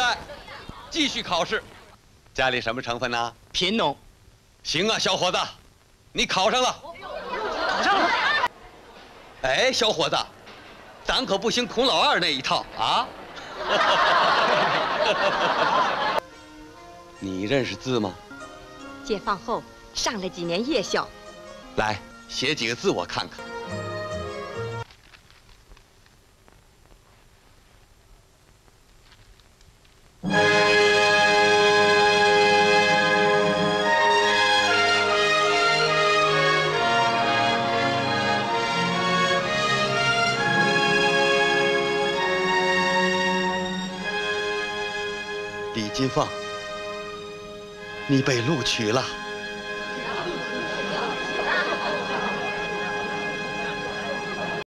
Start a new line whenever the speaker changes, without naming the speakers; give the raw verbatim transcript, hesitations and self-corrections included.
来，继续考试。家里什么成分呢？
贫农。
行啊，小伙子，你考上了。
考上了。
哎，小伙子，咱可不行孔老二那一套啊。你认识字吗？
解放后上了几年夜校。
来，写几个字我看看。李金凤，你被录取了。